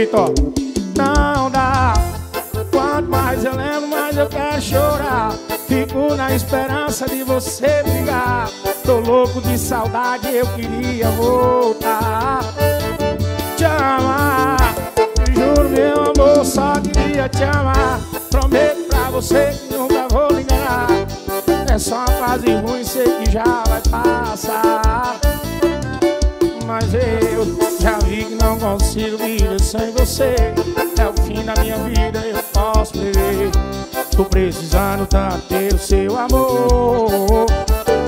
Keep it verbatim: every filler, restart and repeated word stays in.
Vitor. Não dá. Quanto mais eu lembro, mais eu quero chorar. Fico na esperança de você brigar. Tô louco de saudade, eu queria voltar. Te amar, te juro meu amor, só queria te amar. Prometo pra você que nunca vou lhe enganar. É só uma fase ruim, sei que já vai passar. Mas eu já vi que não consigo viver sem você. É o fim da minha vida, eu posso ver. Tô precisando tanto ter o seu amor.